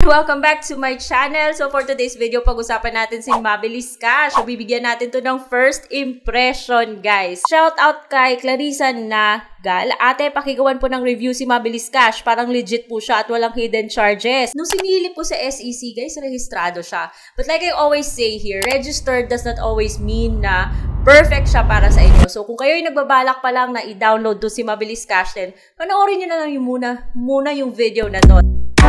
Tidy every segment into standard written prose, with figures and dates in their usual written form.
Welcome back to my channel. So for today's video, pag-usapan natin si Mabilis Cash. So bibigyan natin to ng first impression, guys. Shout out kay Clarissa Nagal. Ate, pakigawan po ng review si Mabilis Cash. Parang legit po siya at walang hidden charges. Nung sinilip po sa SEC, guys, rehistrado siya. But like I always say here, registered does not always mean na perfect siya para sa inyo. So, kung kayo'y nagbabalak pa lang na i-download do si Mabilis Cash, then panoorin nyo na lang yung muna yung video na to.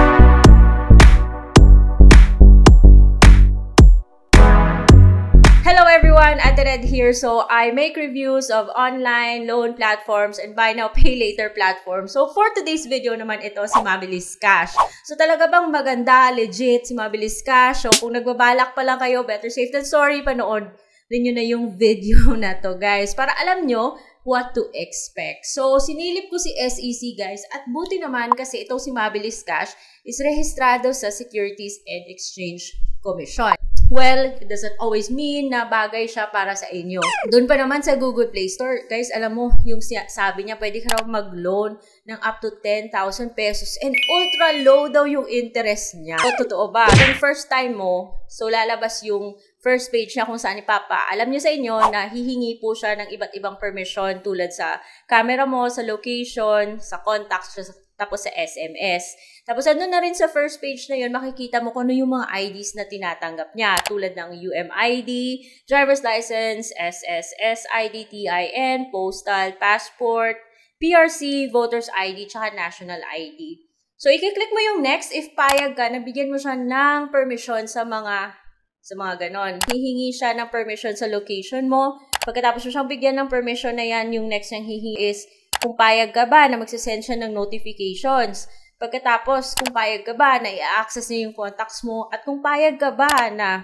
Hello everyone, Ate Red here. So, I make reviews of online loan platforms and buy now, pay later platforms. So, for today's video naman ito, si Mabilis Cash. So, talaga bang maganda, legit si Mabilis Cash? So, kung nagbabalak pa lang kayo, better safe than sorry, panood din nyo na yung video na to, guys, para alam nyo what to expect. So, sinilip ko si SEC, guys, at buti naman kasi ito si Mabilis Cash is rehistrado sa Securities and Exchange Commission. Well, it doesn't always mean na bagay siya para sa inyo. Doon pa naman sa Google Play Store, guys, alam mo, yung sabi niya, pwede ka raw mag-loan ng up to 10,000 pesos and ultra low daw yung interest niya. So, totoo ba? Yung first time mo, so lalabas yung first page niya kung saan ipapaalam niya sa inyo na hihingi po siya ng iba't ibang permission tulad sa camera mo, sa location, sa contacts, tapos sa SMS. Tapos ano na rin sa first page na yun, makikita mo kung ano yung mga IDs na tinatanggap niya. Tulad ng UMID, driver's license, SSS ID, TIN, postal, passport, PRC, voter's ID, tsaka national ID. So, i-click mo yung next if payag ka, nabigyan mo siya ng permission sa mga ganon. Hihingi siya ng permission sa location mo. Pagkatapos mo siyang bigyan ng permission na yan, yung next niyang hihingi is kung payag ka ba na magsisend siya ng notifications. Pagkatapos, kung payag ka ba na i-access niya yung contacts mo at kung payag ka ba na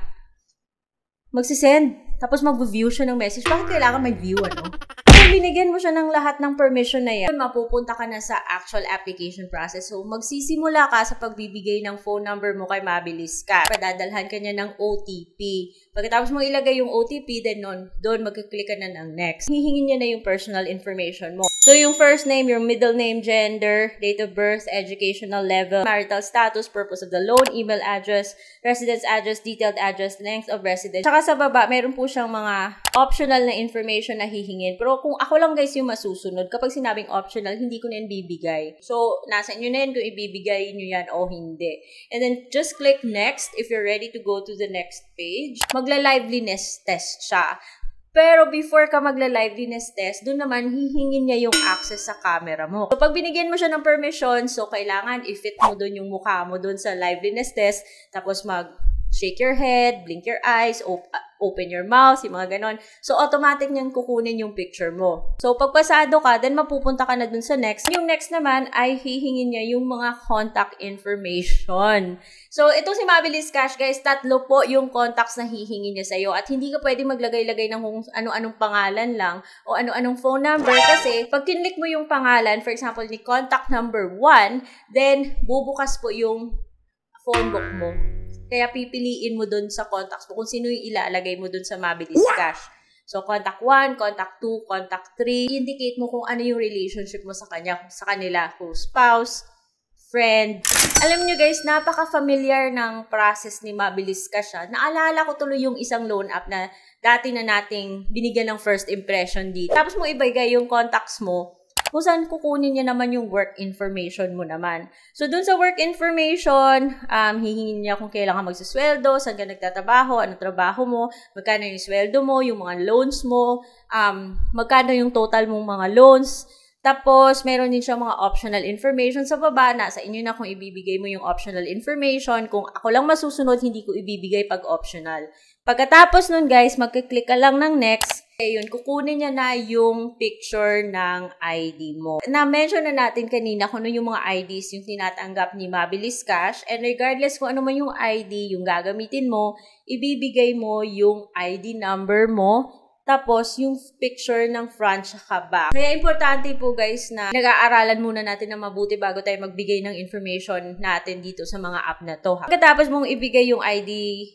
magsisend, tapos mag-view siya ng message, bakit kailangan may view, ano? Kung binigyan mo siya ng lahat ng permission na yan, mapupunta ka na sa actual application process. So, magsisimula ka sa pagbibigay ng phone number mo kay Mabilis Cash. Padadalhan ka niya ng OTP. Pagkatapos mo ilagay yung OTP, then doon magkiklik ka na ng next. Hihingin niya na yung personal information mo. So, yung first name, your middle name, gender, date of birth, educational level, marital status, purpose of the loan, email address, residence address, detailed address, length of residence. Tsaka sa baba, meron po siyang mga optional na information na hihingin. Pero kung ako lang, guys, yung masusunod, kapag sinabing optional, hindi ko na yan bibigay. So, nasa inyo na yan kung ibibigay nyo yan o hindi. And then, just click next if you're ready to go to the next page. Magla-liveliness test siya. Pero before ka magla-liveliness test, doon naman hihingin niya yung access sa camera mo. So, pag binigyan mo siya ng permission, so kailangan i-fit mo doon yung mukha mo doon sa liveliness test, tapos shake your head, blink your eyes, open your mouth, yung mga ganon. So, automatic niyang kukunin yung picture mo. So, pag pasado ka, then mapupunta ka na dun sa next. Yung next naman ay hihingin niya yung mga contact information. So, ito si Mabilis Cash, guys, 3 po yung contacts na hihingin niya sa'yo. At hindi ka pwede maglagay-lagay ng kung ano-anong pangalan lang o ano-anong phone number. Kasi, pag kinlik mo yung pangalan, for example, ni contact number 1, then bubukas po yung phone book mo. Kaya pipiliin mo dun sa contacts mo kung sino yung ilalagay mo dun sa Mabilis Cash. So, contact 1, contact 2, contact 3. Indicate mo kung ano yung relationship mo sa kanila, kung spouse, friend. Alam nyo, guys, napaka-familiar ng process ni Mabilis Cash. Naalala ko tuloy yung isang loan app na dati na nating binigyan ng first impression dito. Tapos mo ibigay yung contacts mo, kung saan kukunin niya naman yung work information mo naman. So, dun sa work information, hihingin niya kung kailan ka magsasweldo, saan ka nagtatrabaho, anong trabaho mo, magkano yung sweldo mo, yung mga loans mo, magkano yung total mong mga loans. Tapos, meron din siya mga optional information sa baba. Nasa inyo na kung ibibigay mo yung optional information. Kung ako lang masusunod, hindi ko ibibigay pag optional. Pagkatapos nun, guys, magkiklik ka lang ng next. Ayun, kukunin niya na yung picture ng ID mo. Na-mention na natin kanina kung ano yung mga IDs yung tinatanggap ni Mabilis Cash. And regardless kung ano man yung ID yung gagamitin mo, ibibigay mo yung ID number mo, tapos yung picture ng front sa back. Kaya importante po, guys, na nag-aaralan muna natin na mabuti bago tayo magbigay ng information natin dito sa mga app na to. Pagkatapos mong ibigay yung ID,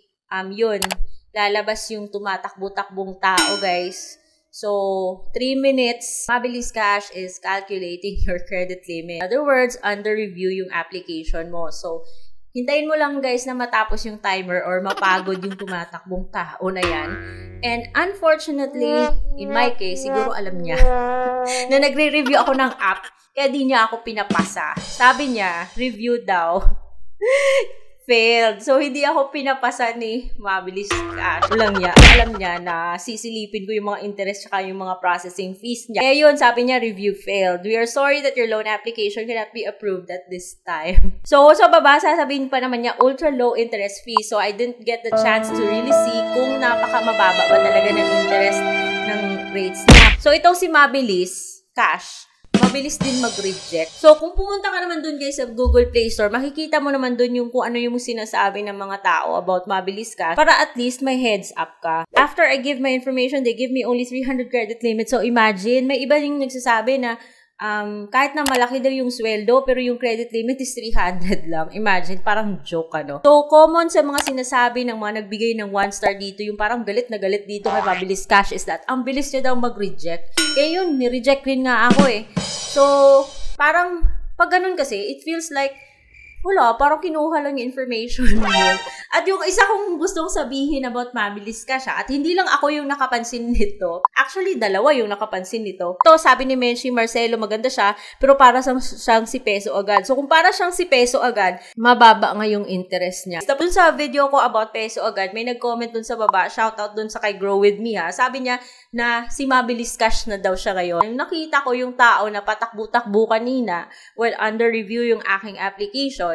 yun, lalabas yung tumatakbo-takbong tao, guys. So, 3 minutes, Mabilis Cash is calculating your credit limit. In other words, under review yung application mo. So, Hintayin mo lang guys na matapos yung timer or mapagod yung tumatakbong tao na yan. And unfortunately, in my case, siguro alam niya na nagre-review ako ng app, kaya di niya ako pinapasa. Sabi niya, review daw. Failed. So, hindi ako pinapasa ni Mabilis Cash. Alam niya na sisilipin ko yung mga interest tsaka yung mga processing fees niya. Kaya yun, sabi niya, review failed. We are sorry that your loan application cannot be approved at this time. So, sa baba, sasabihin pa naman niya, ultra low interest fee. So, I didn't get the chance to really see kung napaka-mababa ba talaga ng interest ng rates niya. So, itong si Mabilis Cash, mabilis din mag-reject. So, kung pumunta ka naman dun guys sa Google Play Store, makikita mo naman dun yung kung ano yung sinasabi ng mga tao about Mabilis Cash para at least may heads up ka. After I give my information, they give me only 300 credit limit. So, imagine, may iba yung nagsasabi na kahit na malaki daw yung sweldo, pero yung credit limit is 300 lang. Imagine, parang joke ano. So, common sa mga sinasabi ng mga nagbigay ng 1 star dito, yung parang galit na galit dito kay Mabilis Cash is that ang bilis niya daw mag-reject. Kaya yun, ni-reject rin nga ako eh. So, parang, pag ganun kasi, it feels like, wala, parang kinuha lang yung information mo. At yung isa kong gustong sabihin about Mabilis Cash at hindi lang ako yung nakapansin nito. Actually, dalawa yung nakapansin nito. Ito, sabi ni Menchi Marcelo, maganda siya, pero para siyang si Peso agad. So, kung para siyang si Peso agad, mababa nga yung interest niya. Tapos sa video ko about Peso agad, may nag-comment dun sa baba, shoutout dun sa kay Grow With Me ha. Sabi niya na si Mabilis Cash na daw siya ngayon. Nakita ko yung tao na patakbo-takbo kanina while under review yung aking application.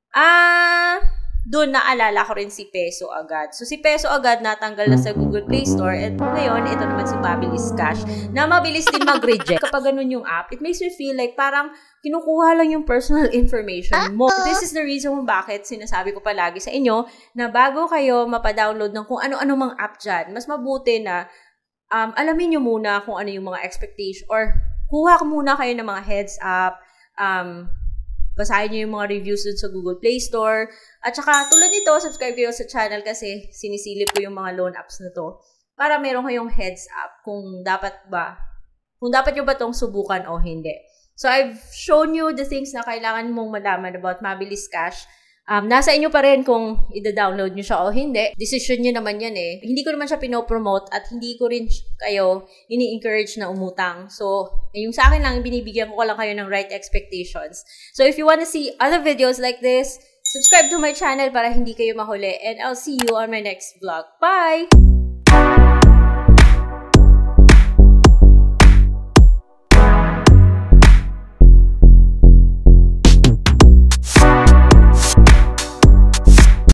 Doon naalala ko rin si Peso agad. So, si Peso agad natanggal na sa Google Play Store. At ngayon, ito naman si Mabilis Cash na mabilis din mag-reject. Kapag ganun yung app, it makes me feel like parang kinukuha lang yung personal information mo. This is the reason kung bakit sinasabi ko palagi sa inyo na bago kayo mapadownload ng kung ano-ano mang app dyan, mas mabuti na alamin nyo muna kung ano yung mga expectation or kuha muna kayo ng mga heads up, basahin nyo yung mga reviews dun sa Google Play Store. At saka, tulad nito, subscribe kayo sa channel kasi sinisilip ko yung mga loan apps na to para meron kayong heads up kung dapat nyo ba tong subukan o hindi. So, I've shown you the things na kailangan mong malaman about Mabilis Cash. Nasa inyo pa rin kung ida-download nyo siya o hindi. Decision nyo naman yan eh. Hindi ko naman siya pinopromote at hindi ko rin kayo ini-encourage na umutang. So, yung sa akin lang, binibigyan ko lang kayo ng right expectations. So, if you wanna see other videos like this, subscribe to my channel para hindi kayo mahuli. And I'll see you on my next vlog. Bye!